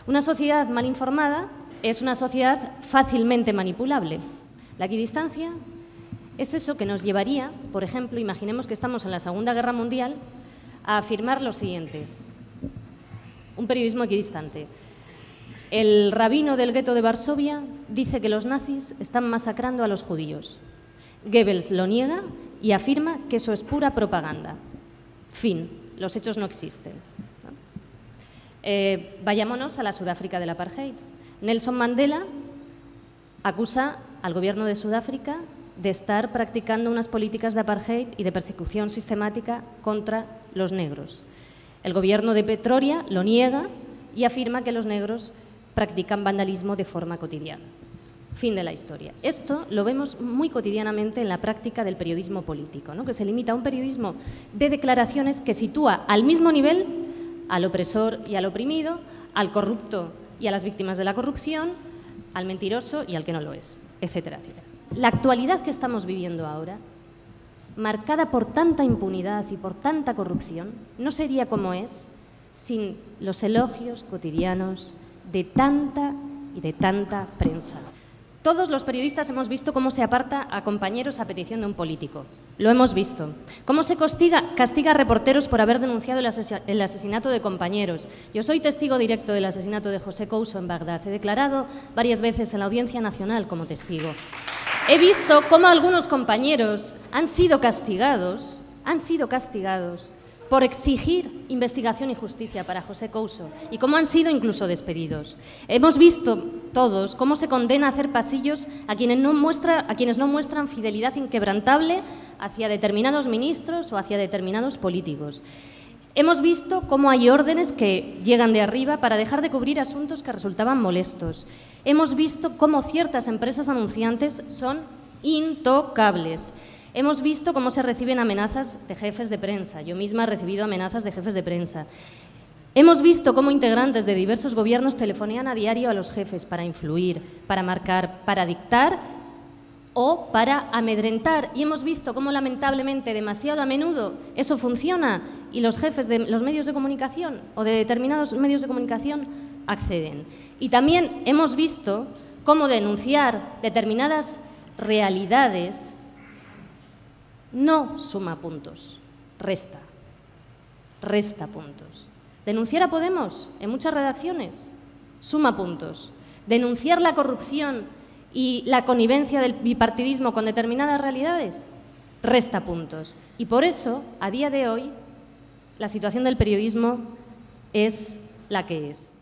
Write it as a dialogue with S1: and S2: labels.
S1: Una sociedad mal informada es una sociedad fácilmente manipulable. La equidistancia es eso que nos llevaría, por ejemplo, imaginemos que estamos en la Segunda Guerra Mundial, a afirmar lo siguiente: un periodismo equidistante. El rabino del gueto de Varsovia dice que los nazis están masacrando a los judíos. Goebbels lo niega y afirma que eso es pura propaganda. Fin, los hechos no existen. Vayámonos a la Sudáfrica del apartheid. Nelson Mandela acusa al gobierno de Sudáfrica de estar practicando unas políticas de apartheid y de persecución sistemática contra los negros. El gobierno de Pretoria lo niega y afirma que los negros practican vandalismo de forma cotidiana. Fin de la historia. Esto lo vemos muy cotidianamente en la práctica del periodismo político, ¿no? Que se limita a un periodismo de declaraciones que sitúa al mismo nivel al opresor y al oprimido, al corrupto y a las víctimas de la corrupción, al mentiroso y al que no lo es, etcétera, etcétera. La actualidad que estamos viviendo ahora, marcada por tanta impunidad y por tanta corrupción, no sería como es sin los elogios cotidianos de tanta y de tanta prensa. Todos los periodistas hemos visto cómo se aparta a compañeros a petición de un político. Lo hemos visto. Cómo se castiga a reporteros por haber denunciado el asesinato de compañeros. Yo soy testigo directo del asesinato de José Couso en Bagdad. He declarado varias veces en la Audiencia Nacional como testigo. He visto cómo algunos compañeros han sido castigados por exigir investigación y justicia para José Couso y cómo han sido incluso despedidos. Hemos visto todos cómo se condena a hacer pasillos a quienes no muestran fidelidad inquebrantable hacia determinados ministros o hacia determinados políticos. Hemos visto cómo hay órdenes que llegan de arriba para dejar de cubrir asuntos que resultaban molestos. Hemos visto cómo ciertas empresas anunciantes son intocables. Hemos visto cómo se reciben amenazas de jefes de prensa. Yo misma he recibido amenazas de jefes de prensa. Hemos visto cómo integrantes de diversos gobiernos telefonean a diario a los jefes para influir, para marcar, para dictar o para amedrentar. Y hemos visto cómo, lamentablemente, demasiado a menudo eso funciona y los jefes de los medios de comunicación o de determinados medios de comunicación acceden. Y también hemos visto cómo denunciar determinadas realidades no suma puntos, resta puntos. Denunciar a Podemos en muchas redacciones suma puntos. Denunciar la corrupción y la connivencia del bipartidismo con determinadas realidades resta puntos. Y por eso, a día de hoy, la situación del periodismo es la que es.